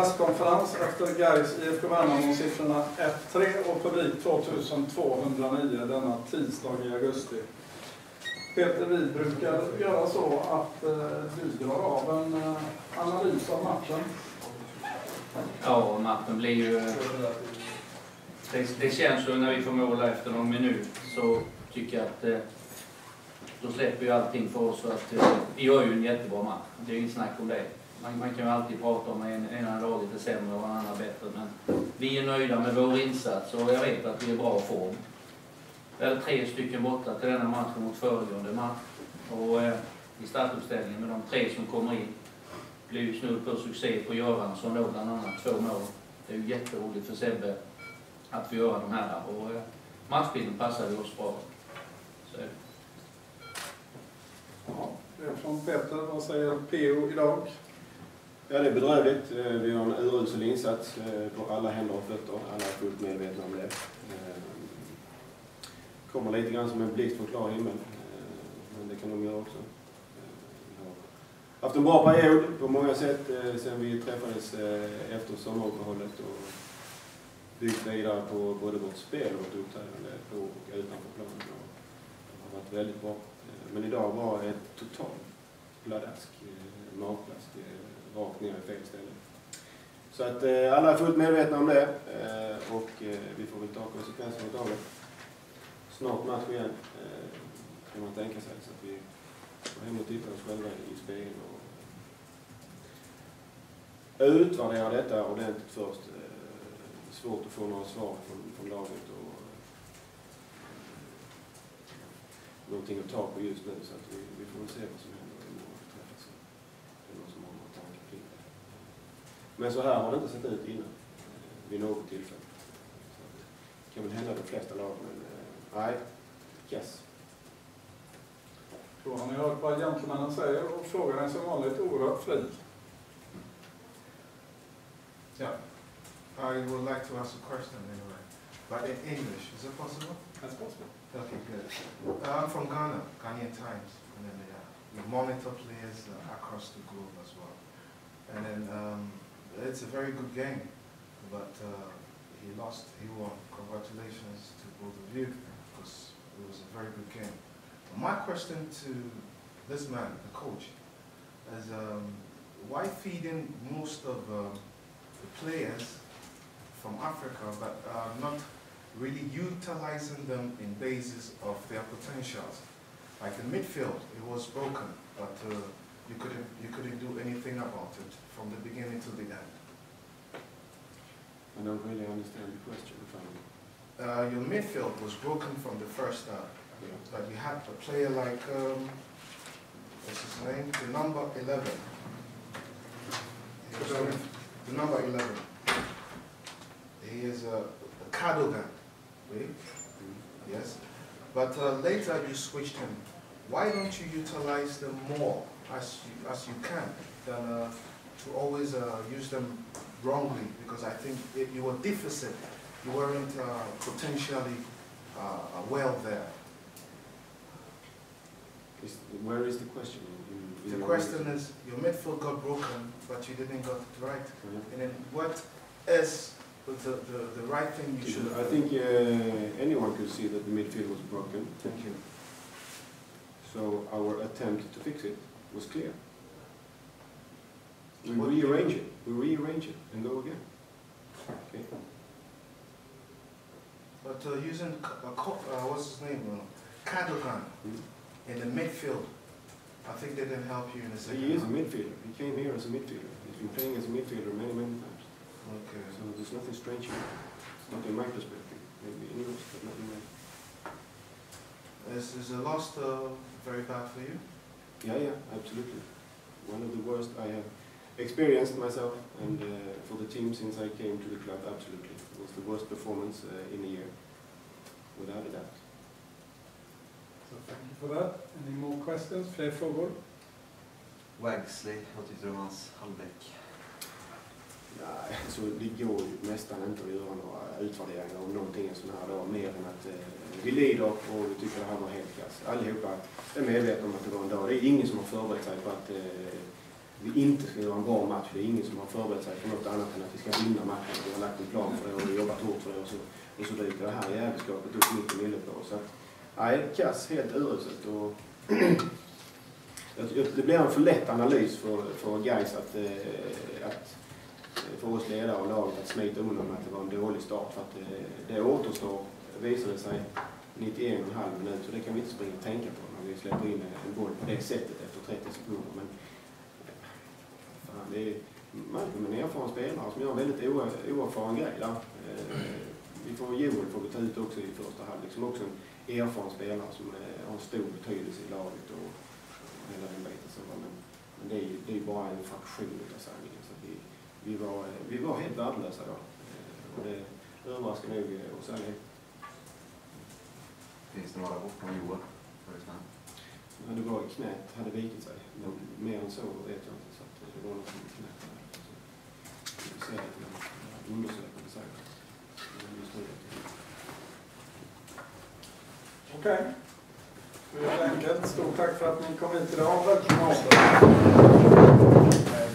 presskonferens efter Gais IFK Värnamo siffrorna 1-3 och publik 2209 denna tisdag i augusti. Peter, vi brukar göra så att vi drar av en analys av matchen. Ja, matchen blir ju... Det känns ju när vi får måla efter någon minut så tycker jag att då släpper ju allting för oss. Så att, vi gör ju en jättebra match. Det är inget snack om det. Man kan ju alltid prata om en dag lite sämre och en annan bättre. Men vi är nöjda med vår insats och jag vet att vi är i bra form. Vi hade 3 stycken borta till denna matchen mot föregående match. Och i startuppställningen med de 3 som kommer in blir ju snudd på succé på Göransson då bland annat 2 mål. Det är ju jätteroligt för Sebbe att vi gör de här. Och matchbilden passar ju oss bra. Så. Ja, det är från Peter. Vad säger PO idag? Ja, det är bedrövligt. Vi har en urusel insats på alla händer och fötter. Alla är fullt medvetna om det. Kommer lite grann som en blixt från klar himmel. Men det kan de göra också. Vi har haft en bra period på många sätt sen vi träffades efter sommaruppehållet och byggt vidare på både vårt spel och vårt uppträdande på och utanför planen. Det har varit väldigt bra. Men idag var ett totalt pladask, magplask, rakt ner i fel ställe. Så att alla är fullt medvetna om det och vi får väl ta konsekvenserna av det. Snart match igen kan man tänka sig så att vi får hem och titta oss själva i spegeln och utvärdera detta ordentligt först. Svårt att få några svar från laget och någonting att ta på just nu så att vi får se vad som händer imorgon vi träffas. Det är någon som har några tankar kring det. Men så här har det inte sett ut innan vid något tillfälle. Så det kan väl hända de flesta lag, men nej, yes. Då har ni hört vad gentlemännen säger och frågan är som vanligt oerhört fri. Yeah, I would like to ask a question anyway, but in English, is it possible? That's possible. Okay, good. I'm from Ghana, Ghanaian Times, and then we monitor players across the globe as well. And then it's a very good game, but he lost, he won. Congratulations to both of you, because it was a very good game. My question to this man, the coach, is why feeding most of the players from Africa, but not really utilizing them in basis of their potentials? Like the midfield, it was broken, but you couldn't do anything about it from the beginning to the end. I don't really understand the question. Your midfield was broken from the first start. Yeah. But you had a player like, what's his name? The number 11. The number 11. He is a Cadogan, really? Yes. But later you switched him. Why don't you utilize them more as you can than to always use them wrongly? Because I think if you were deficit, you weren't potentially well there. Where is the question? The question is, your midfield got broken, but you didn't get it right. Yeah. And then what is the right thing you should have I think anyone could see that the midfield was broken. Thank you. So our attempt to fix it was clear. We What rearrange it. We rearrange it and go again. Okay. But using what's his name, Cadogan in the midfield, I think they didn't help you in the second He is a half. midfielder. He came here as a midfielder. He's been playing as a midfielder many times. Okay. So there's nothing strange here. Not in my perspective. Maybe in yours, but not in mine. Is the loss very bad for you? Yeah, absolutely. One of the worst I have experienced myself, and for the team since I came to the club, absolutely. It was the worst performance in a year, without a doubt. So thank you for that. Any more questions? Fler frågor? Wagsley, vad tyckte du om hans halvlek? Nej, så det går ju nästan inte att göra några utvärderingar om någonting en sån här dag, mer än att vi lider och vi tycker det här var helt kass. Allihopa är medvetna om att det var en dag. Det är ingen som har förberett sig på att vi inte ska göra en bra match. Det är ingen som har förberett sig för något annat än att vi ska vinna matchen. Vi har lagt en plan för det och jobbat hårt för det och så dyker det här jävelskapet upp mitt i millet på oss. Nej, kass, helt uruselt. Och det blir en för lätt analys för guys att för oss ledare och laget att smita undan att det var en dålig start. För att det återstår, visade sig 91,5 minuter. Så det kan vi inte springa och tänka på när vi släpper in en boll på det sättet efter 30 sekunder. Men fan, det är Malcolm en erfaren spelare som gör en väldigt oerfaren grej där. Joel får ta ut också i första halvlek som också en erfaren spelare som har stor betydelse i laget och hela den biten. Men det är ju bara en fraktion av sanningen. Så vi var helt värdelösa då. Och det överraskar nog oss alla. Finns det några bort från Joel? Ja, det var i knät, hade vikit sig. Men mer än så vet jag inte. Så att det var något som i knät. Vi ser att undersökningen säger det. Okej. Helt enkelt. Stort tack för att ni kom hit idag. Välkomna åter.